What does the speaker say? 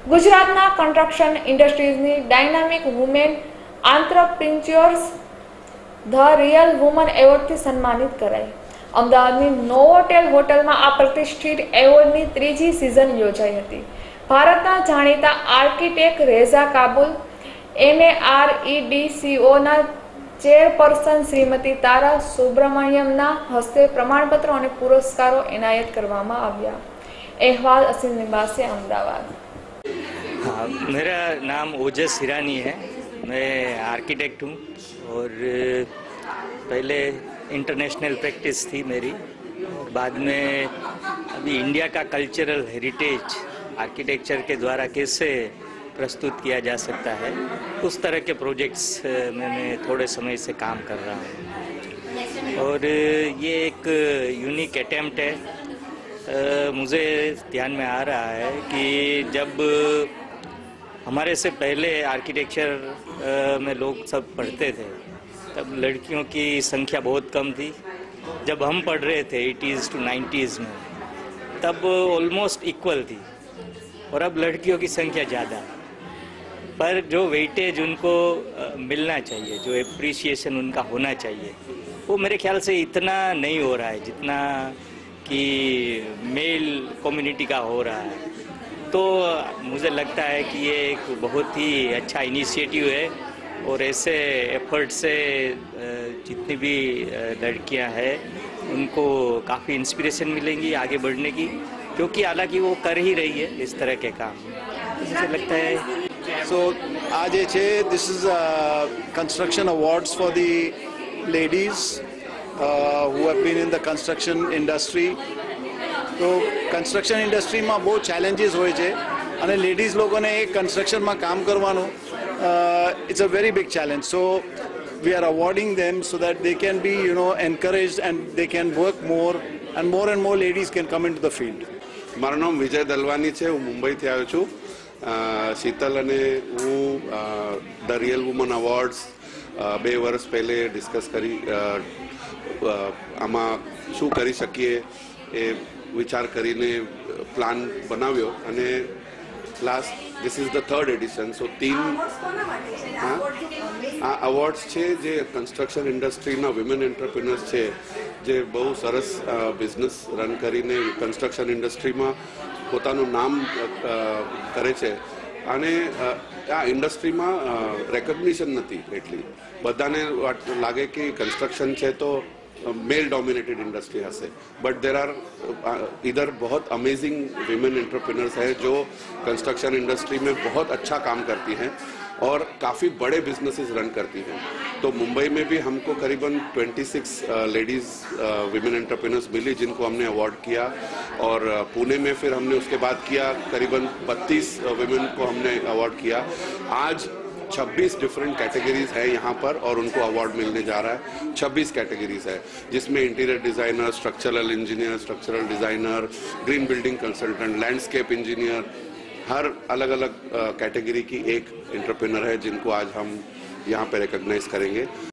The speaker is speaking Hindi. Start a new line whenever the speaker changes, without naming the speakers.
ગુજરાતના કન્સ્ટ્રક્શન ઇન્ડસ્ટ્રીઝની dynamic women entrepreneurs the real woman એવોર્ડથી સન્માનિત કરાઈ। અમદાવાદની નોવોટેલ હોટલમાં આ પ્રતિષ્ઠિત એવોર્ડની ત્રીજી સિઝન યોજાઈ હતી। ભારતના જાણીતા આર્કિટેક્ટ રેઝા કાબુલ, NAREDCOના ચેરપર્સન શ્રીમતી તારા સુબ્રમણ્યમના હસ્તે પ્રમાણપત્રો અને પુરસ્કારો એનાયત કરવામાં આવ્યા। अहवाल असीम निवासी अहमदाबाद।
हाँ, मेरा नाम ओजस हिरानी है। मैं आर्किटेक्ट हूँ और पहले इंटरनेशनल प्रैक्टिस थी मेरी। बाद में अभी इंडिया का कल्चरल हेरिटेज आर्किटेक्चर के द्वारा कैसे प्रस्तुत किया जा सकता है, उस तरह के प्रोजेक्ट्स में मैं थोड़े समय से काम कर रहा हूँ और ये एक यूनिक अटेम्प्ट है। मुझे ध्यान में आ रहा है कि जब हमारे से पहले आर्किटेक्चर में लोग सब पढ़ते थे तब लड़कियों की संख्या बहुत कम थी। जब हम पढ़ रहे थे 80s to 90s में तब ऑलमोस्ट इक्वल थी और अब लड़कियों की संख्या ज़्यादा है। पर जो वेटेज उनको मिलना चाहिए, जो एप्रिसिएशन उनका होना चाहिए, वो मेरे ख्याल से इतना नहीं हो रहा है जितना कि मेल कम्युनिटी का हो रहा है। तो मुझे लगता है कि ये एक बहुत ही अच्छा इनिशिएटिव है और ऐसे एफर्ट से जितनी भी लड़कियां हैं उनको काफ़ी इंस्पिरेशन मिलेंगी आगे बढ़ने की, क्योंकि हालांकि वो कर ही रही है इस तरह के काम। मुझे लगता है
आज this is construction awards for the ladies who have been in the construction industry। तो construction industry में बहुत challenges होए छे અને ladies लोगों ने एक construction में काम करवानो it's a very big challenge, so we are awarding them so that they can be encouraged and they can work more and more ladies can come into the field।
મારું નામ વિજય દલવાની છે। હું મુંબઈથી આવ્યો છું। શીતલ અને હું ધ રિયલ વુમન અવોર્ડ્સ 2 વર્ષ પહેલે ડિસ્કસ કરી આમાં શું કરી શકીએ એ વિચાર કરીને પ્લાન બનાવ્યો અને last this is the 3rd edition. So 3 આ અવોર્ડ્સ છે જે કન્સ્ટ્રક્શન ઇન્ડસ્ટ્રીના વિમેન એન્ટરપ્રિનર્સ છે જે બહુ સરસ બિઝનેસ રન કરીને કન્સ્ટ્રક્શન ઇન્ડસ્ટ્રીમાં પોતાનું નામ કરે છે અને આ ઇન્ડસ્ટ્રીમાં રેકગ્નિશન નથી એટલી। બધાને લાગે કે કન્સ્ટ્રક્શન છે તો मेल डोमिनेटेड इंडस्ट्री हसे, बट देर आर इधर बहुत अमेजिंग विमेन एंटरप्रेन्योर्स है जो कंस्ट्रक्शन इंडस्ट्री में बहुत अच्छा काम करती हैं और काफ़ी बड़े बिजनेसेस रन करती हैं। तो मुंबई में भी हमको करीबन 26 लेडीज़ विमेन एंटरप्रेन्योर्स मिली जिनको हमने अवार्ड किया और पुणे में फिर हमने उसके बाद किया करीबन 32 विमेन को हमने अवार्ड किया। आज 26 डिफरेंट कैटेगरीज है यहाँ पर और उनको अवार्ड मिलने जा रहा है। 26 कैटेगरीज है जिसमें interior designer, structural engineer, structural designer, green building consultant, landscape engineer, हर अलग अलग कैटेगरी की एक एंटरप्रेन्योर है जिनको आज हम यहाँ पे रिकॉग्नाइज करेंगे।